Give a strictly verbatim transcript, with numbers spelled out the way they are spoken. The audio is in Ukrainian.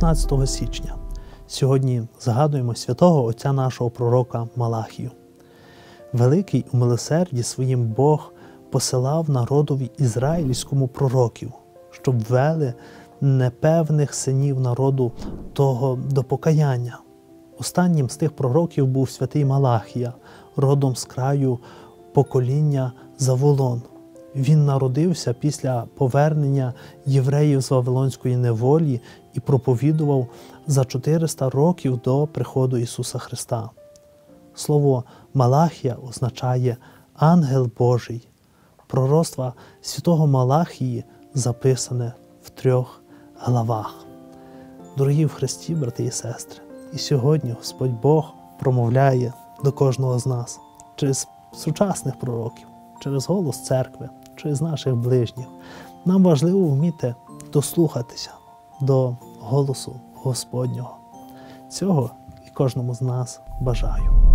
шістнадцятого січня. Сьогодні згадуємо святого отця нашого пророка Малахію. Великий у милосерді своїм Бог посилав народові ізраїльському пророків, щоб вели непевних синів народу того до покаяння. Останнім з тих пророків був святий Малахія, родом з краю покоління Заволон. Він народився після повернення євреїв з Вавилонської неволі і проповідував за чотириста років до приходу Ісуса Христа. Слово Малахія означає «ангел Божий». Пророцтво святого Малахії записане в трьох главах. Дорогі в Христі, брати і сестри, і сьогодні Господь Бог промовляє до кожного з нас через сучасних пророків, через голос церкви, через наших ближніх. Нам важливо вміти дослухатися до голосу Господнього. Цього і кожному з нас бажаю.